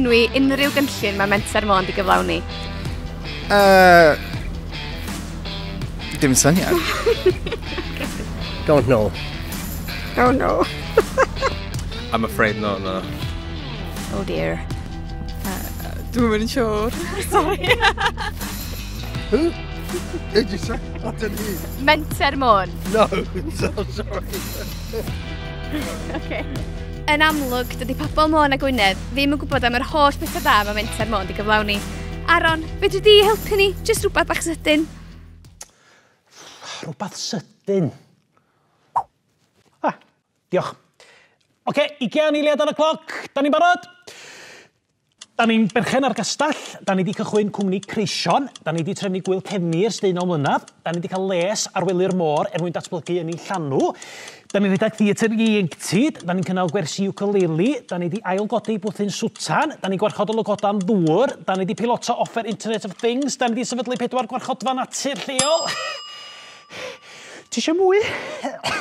enwi unrhyw gynllun mae Menter Môn di gyflawni? Dim syniad. Don't know. Oh no. I'm afraid no. Oh dear. Dwi'n mynd yn siŵr. Sorry. Who? Did you say? I didn't hear. Menter Môn. No, so sorry. Okay. Yn amlwg, dydy pobl Môn a Gwynedd ddim yn gwybod am yr holl bethau da mae Menter Môn di gyflawni. Aron, fedri di helpu ni? Just rhywbeth bach sydyn. Rhywbeth sydyn. Diolch. Oce, 20 eiliad ar y cloc. Da ni'n barod? Da ni'n berchen ar gastell. Da ni wedi cychwyn cwmni Creision. Da ni wedi trefnu gwyl cefni ers 19 mlynedd. Da ni wedi cael les ar wely'r môr mwyn datblygu yn ei llanw. Da ni'n rhedeg theatr ieuenctid. Da ni'n cynnal gwersi ukulele. Da ni wedi ailgodi bwthyn swtan. Da ni'n gwarchod o lygodan ddŵr. Da ni wedi piloto offer Internet of Things. Da ni wedi sefydlu 4 gwarchodfa natur lleol. Ti eisiau mwy?